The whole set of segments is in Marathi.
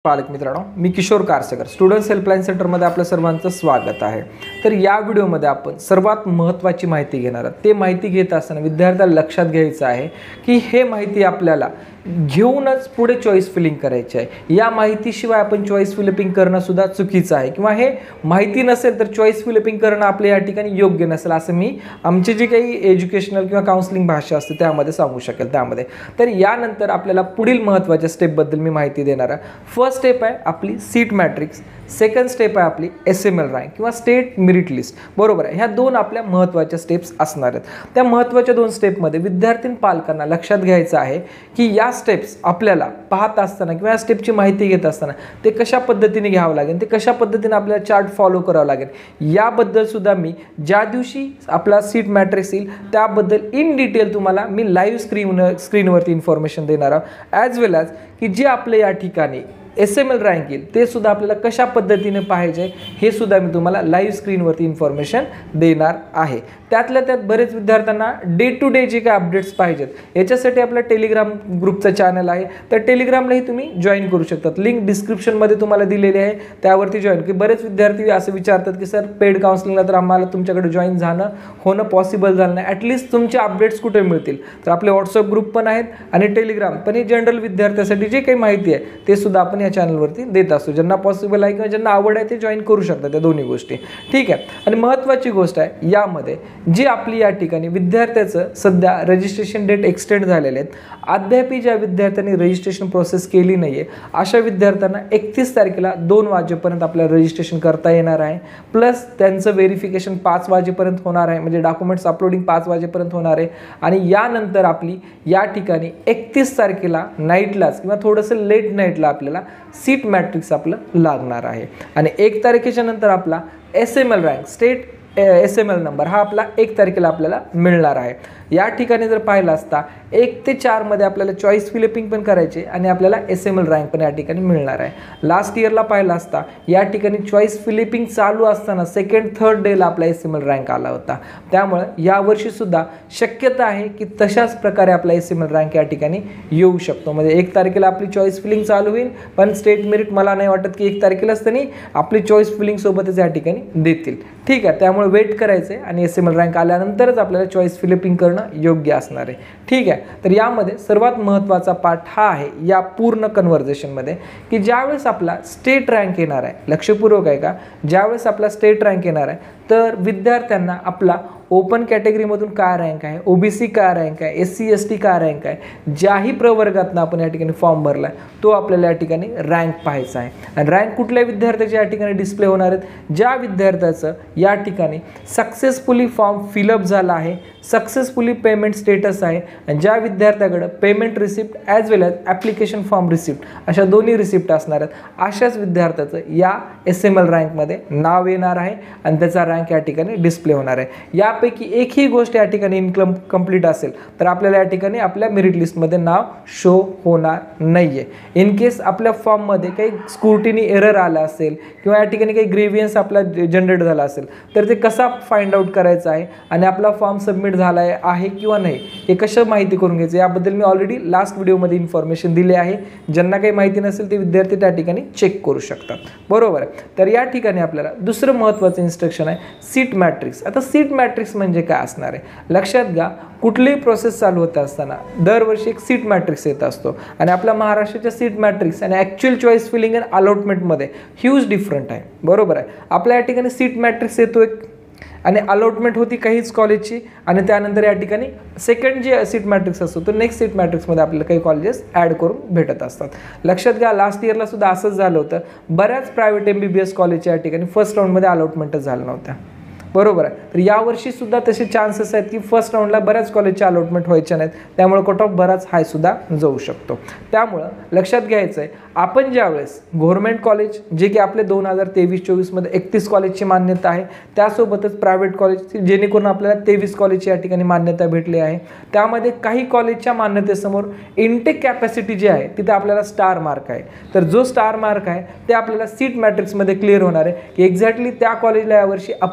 पालक मित्रांनो, मी किशोर कारसेकर, स्टुडंट्स हेल्पलाईन सेंटरमध्ये आपल्या सर्वांचं स्वागत आहे। तर या व्हिडिओमध्ये आपण सर्वात महत्त्वाची माहिती घेणार आहोत। ते माहिती घेत असताना विद्यार्थ्याला लक्षात घ्यायचं आहे की हे माहिती आपल्याला घेऊनच पुढे चॉईस फिलिंग करायची आहे। या माहितीशिवाय आपण चॉईस फिलिंग करणं सुद्धा चुकीचं आहे किंवा हे माहिती नसेल तर चॉईस फिलिंग करणं आपल्या या ठिकाणी योग्य नसेल असं मी आमची जी काही एज्युकेशनल किंवा काउन्सिलिंग भाषा असते त्यामध्ये सांगू शकेल त्यामध्ये। तर यानंतर आपल्याला पुढील महत्त्वाच्या स्टेपबद्दल मी माहिती देणार आहे। फर्स्ट स्टेप आहे आपली सीट मॅट्रिक्स, सेकंड स्टेप आहे आपली SML रँक किंवा स्टेट मेरिट लिस्ट, बरोबर आहे। ह्या दोन आपल्या महत्त्वाच्या स्टेप्स असणार आहेत। त्या महत्त्वाच्या दोन स्टेपमध्ये विद्यार्थी पालकांना लक्षात घ्यायचं आहे की या स्टेप्स आपल्याला पाहत असताना किंवा या स्टेपची माहिती घेत असताना ते कशा पद्धतीने घ्यावं लागेल, ते कशा पद्धतीने आपल्याला चार्ट फॉलो करावं लागेल याबद्दल सुद्धा मी ज्या दिवशी आपला सीट मॅट्रिक्स येईल त्याबद्दल इन डिटेल तुम्हाला मी लाईव्ह स्क्रीनवरती इन्फॉर्मेशन देणार आहे। ॲज वेल ॲज की जे आपल्या या ठिकाणी SML रँक येईल ते सुद्धा आपल्याला कशा पद्धतीने पाहिजे हे सुद्धा मी तुम्हाला लाईव्ह स्क्रीनवरती इन्फॉर्मेशन देणार आहे। त्यातल्या त्यात बरेच विद्यार्थ्यांना डे टू डे जे काही अपडेट्स पाहिजेत याच्यासाठी आपला टेलिग्राम ग्रुपचं चॅनल आहे, तर टेलिग्रामलाही तुम्ही जॉईन करू शकतात। लिंक डिस्क्रिप्शनमध्ये तुम्हाला दिलेली आहे, त्यावरती जॉईन की बरेच विद्यार्थी असं विचारतात की सर पेड काउन्सिलिंगला तर आम्हाला तुमच्याकडे जॉईन होणं पॉसिबल झालं नाही, ॲटलिस्ट तुमचे अपडेट्स कुठे मिळतील? तर आपले व्हॉट्सअप ग्रुप पण आहेत आणि टेलिग्राम पण, हे जनरल विद्यार्थ्यांसाठी जे काही माहिती आहे ते सुद्धा आपण या चॅनलवरती देत असतो। ज्यांना पॉसिबल आहे किंवा ज्यांना आवड आहे ते जॉईन करू शकतात त्या दोन्ही गोष्टी, ठीक आहे। आणि महत्त्वाची गोष्ट आहे यामध्ये जी आपली या ठिकाणी विद्यार्थ्याचं सध्या रजिस्ट्रेशन डेट एक्सटेंड झालेले आहेत, अद्याप ज्या विद्यार्थ्यांनी रजिस्ट्रेशन प्रोसेस केली नाही आहे अशा विद्यार्थ्यांना 31 तारखेला 2 वाजेपर्यंत आपल्याला रजिस्ट्रेशन करता येणार आहे। प्लस त्यांचं व्हेरिफिकेशन 5 वाजेपर्यंत होणार आहे, म्हणजे डॉक्युमेंट्स अपलोडिंग 5 वाजेपर्यंत होणार आहे। आणि यानंतर आपली या ठिकाणी 31 तारखेला नाईटलाच किंवा थोडंसं लेट नाईटला आपल्याला सीट मॅट्रिक्स आपलं लागणार आहे। आणि 1 तारखेच्या नंतर आपला SML rank state SML number हा आपला 1 तारखेला आपल्याला मिळणार आहे। या ठिकाणी जर पाहिलं असता 1 ते 4 मध्ये आपल्याला चॉईस फिलिपिंग पण करायचे आणि आपल्याला SML रँक पण या ठिकाणी मिळणार आहे। लास्ट इयरला पाहिलं असता या ठिकाणी चॉईस फिलिपिंग चालू असताना सेकंड थर्ड डेला आपला SML रँक आला होता, त्यामुळे यावर्षी सुद्धा शक्यता आहे की तशाच प्रकारे आपला SML रँक या ठिकाणी येऊ शकतो। म्हणजे 1 तारखेला आपली चॉईस फिलिंग चालू होईल, पण स्टेट मेरिट मला नाही वाटत की 1 तारखेलाच त्यांनी आपली चॉईस फिलिंग सोबतच या ठिकाणी देतील, ठीक आहे। त्यामुळे वेट करायचं आहे आणि SML रँक आल्यानंतरच आपल्याला चॉईस फिलिपिंग करणं योग्य असणार आहे, ठीक आहे। तर यामध्ये सर्वात महत्त्वाचा पार्ट हा आहे या पूर्ण कन्व्हर्सेशनमध्ये की ज्यावेळेस आपला स्टेट रँक येणार आहे, लक्षपूर्वक आहे का, ज्यावेळेस आपला स्टेट रँक येणार आहे तर विद्यार्थ्यांना आपला ओपन कॅटेगरीमधून काय रँक आहे, OBC काय रँक आहे, SC ST काय रँक आहे, ज्याही प्रवर्गातनं आपण या ठिकाणी फॉर्म भरला आहे तो आपल्याला या ठिकाणी रँक पाहायचा आहे। आणि रँक कुठल्या विद्यार्थ्याच्या या ठिकाणी डिस्प्ले होणार आहेत? ज्या विद्यार्थ्याचं या ठिकाणी सक्सेसफुली फॉर्म फिलअप झाला आहे, सक्सेसफुली पेमेंट स्टेटस आहे, आणि ज्या विद्यार्थ्याकडं payment receipt as well as application form receipt अशा दोन्ही रिसिप्ट असणार आहेत, अशाच विद्यार्थ्याचं या SML रँकमध्ये नाव येणार आहे आणि त्याचा रँक या ठिकाणी डिस्प्ले होणार आहे। यापैकी एकही गोष्ट या ठिकाणी इनकम्प्लीट असेल तर आपल्याला या ठिकाणी आपल्या मेरिट लिस्टमध्ये नाव शो होणार नाही आहे। इन केस आपल्या फॉर्ममध्ये काही स्क्रुटिनी एरर आला असेल किंवा या ठिकाणी काही ग्रेव्हियन्स आपला जनरेट झाला असेल तर ते कसा फाइंड आउट करायचं आहे आणि आपला फॉर्म सबमिट झाला आहे किंवा नाही हे कसं माहिती करून घ्यायचं याबद्दल मी ऑलरेडी लास्ट व्हिडिओमध्ये इन्फॉर्मेशन दिली आहे। ज्यांना काही माहिती नसेल ते विद्यार्थी त्या ठिकाणी चेक करू शकतात, बरोबर आहे। तर या ठिकाणी आपल्याला दुसरं महत्त्वाचं इन्स्ट्रक्शन आहे सीट मॅट्रिक्स। आता सीट मॅट्रिक्स म्हणजे काय असणार आहे? लक्षात घ्या, कुठलीही प्रोसेस चालू होत असताना दरवर्षी एक सीट मॅट्रिक्स येत असतो आणि आपल्या महाराष्ट्राच्या सीट मॅट्रिक्स आणि ॲक्च्युअल चॉईस फिलिंग अँड अलॉटमेंटमध्ये ह्यूज डिफरंट आहे, बरोबर आहे। आपल्या या ठिकाणी सीट मॅट्रिक्स येतो एक आणि अलॉटमेंट होती काहीच कॉलेजची आणि त्यानंतर या ठिकाणी सेकंड जे सीट मॅट्रिक्स असतो तो नेक्स्ट सीट मॅट्रिक्समध्ये आपल्याला काही कॉलेजेस ॲड करून भेटत असतात। लक्षात घ्या, लास्ट इयरला सुद्धा असंच झालं होतं, बऱ्याच प्रायव्हेट MBBS कॉलेजच्या या ठिकाणी फर्स्ट राऊंडमध्ये अलॉटमेंटच झालं नव्हत्या, बरोबर आहे। तर यावर्षी सुद्धा तसे चान्सेस आहेत की फर्स्ट राऊंडला बऱ्याच कॉलेजच्या अलॉटमेंट व्हायच्या नाहीत, त्यामुळे कट ऑफ बराच हाय सुद्धा जाऊ शकतो। त्यामुळं लक्षात घ्यायचं आहे आपण ज्यावेळेस गव्हर्नमेंट कॉलेज जे की आपले 2023-24मध्ये 31 कॉलेजची मान्यता आहे, त्यासोबतच प्रायव्हेट कॉलेज जेणेकरून आपल्याला 23 कॉलेजची या ठिकाणी मान्यता भेटली आहे, त्यामध्ये काही कॉलेजच्या मान्यतेसमोर इनटेक कॅपॅसिटी जी आहे तिथे आपल्याला स्टार मार्क आहे। तर जो स्टार मार्क आहे ते आपल्याला सीट मॅट्रिक्समध्ये क्लिअर होणार आहे की एक्झॅक्टली त्या कॉलेजला यावर्षी अप्रुव्हल मिळालं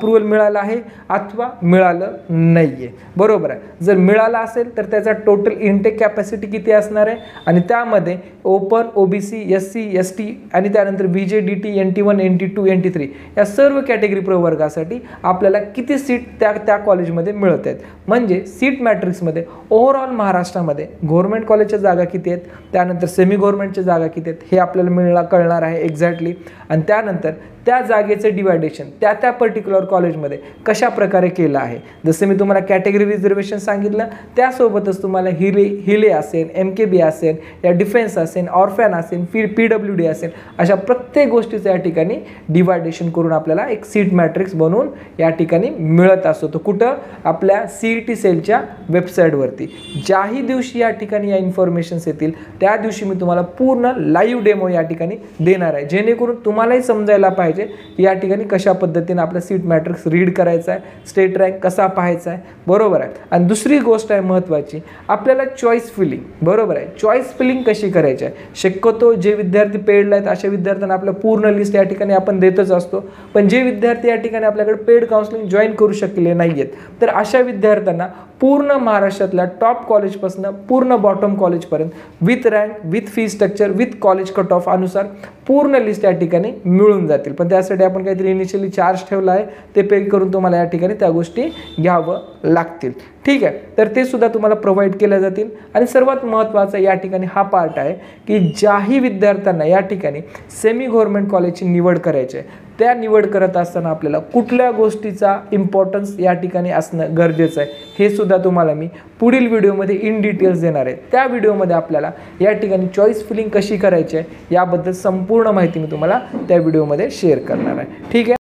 मिळालं आहे अथवा मिळालं नाही आहे, बरोबर आहे. जर मिळालं असेल तर त्याचा टोटल इनटेक कॅपॅसिटी किती असणार आहे, आणि त्यामध्ये ओपन, OBC, SC, ST आणि त्यानंतर BJ, DT, NT1, NT2, NT3 या सर्व कॅटेगरी प्रवर्गासाठी आपल्याला किती सीट त्या कॉलेजमध्ये मिळत आहेत. म्हणजे सीट मॅट्रिक्समध्ये ओव्हरऑल महाराष्ट्रामध्ये गव्हर्नमेंट कॉलेजच्या जागा किती आहेत, त्यानंतर सेमी गव्हर्नमेंटच्या जागा किती आहेत हे आपल्याला कळणार आहे एक्झॅक्टली. आणि त्यानंतर त्या जागेचं डिवायडेशन त्या पर्टिक्युलर कॉलेजमध्ये कशा प्रकारे केलं आहे. जसं मी तुम्हाला कॅटेगरी रिझर्वेशन सांगितलं, त्यासोबतच तुम्हाला हिले असेल, MKB असेल, या डिफेन्स असेल, ऑर्फॅन असेल, PWD असेल, अशा प्रत्येक गोष्टीचं या ठिकाणी डिवायडेशन करून आपल्याला एक सीट मॅट्रिक्स बनवून या ठिकाणी मिळत असतो. तो कुठं, आपल्या CET सेलच्या वेबसाईटवरती. ज्याही दिवशी या ठिकाणी या इन्फॉर्मेशन्स येतील त्या दिवशी मी तुम्हाला पूर्ण लाईव्ह डेमो या ठिकाणी देणार आहे, जेणेकरून तुम्हालाही समजायला पाहिजे या ठिकाणी कशा पद्धतीने आपला सीट मॅट्रिक्स रीड करायचा आहे, स्टेट रँक कसा पाहायचा आहे, बरोबर आहे. आणि दुसरी गोष्ट आहे महत्त्वाची, आपल्याला चॉईस फिलिंग, बरोबर आहे, चॉईस फिलिंग कशी करायची आहे. शक्यतो जे विद्यार्थी पेडला आहेत अशा विद्यार्थ्यांना आपल्या पूर्ण लिस्ट या ठिकाणी आपण देतच असतो, पण जे विद्यार्थी या ठिकाणी आपल्याकडे पेड काउन्सिलिंग जॉईन करू शकले नाही आहेत, तर अशा विद्यार्थ्यांना पूर्ण महाराष्ट्रातल्या टॉप कॉलेजपासून पूर्ण बॉटम कॉलेजपर्यंत with rank, with fee structure, with college cut off अनुसार पूर्ण लिस्ट या ठिकाणी मिळून जातील. पण त्यासाठी आपण काहीतरी इनिशियली चार्ज ठेवला आहे, ते पे करून तुम्हाला या ठिकाणी त्या गोष्टी घ्यावं लागतील. ठीक आहे, तर ते सुद्धा तुम्हाला प्रोव्हाइड केल्या जातील. आणि सर्वात महत्त्वाचा या ठिकाणी हा पार्ट आहे की ज्याही विद्यार्थ्यांना या ठिकाणी सेमी गव्हर्नमेंट कॉलेजची निवड करायची आहे, त्या निवड करत असताना आपल्याला कुठल्या गोष्टीचा इम्पॉर्टन्स या ठिकाणी असणं गरजेचं आहे हे सुद्धा तुम्हाला मी पुढील व्हिडिओमध्ये इन डिटेल्स देणार आहे. त्या व्हिडिओमध्ये आपल्याला या ठिकाणी चॉईस फिलिंग कशी करायची आहे याबद्दल संपूर्ण माहिती मी तुम्हाला त्या व्हिडिओमध्ये शेअर करणार आहे. ठीक आहे.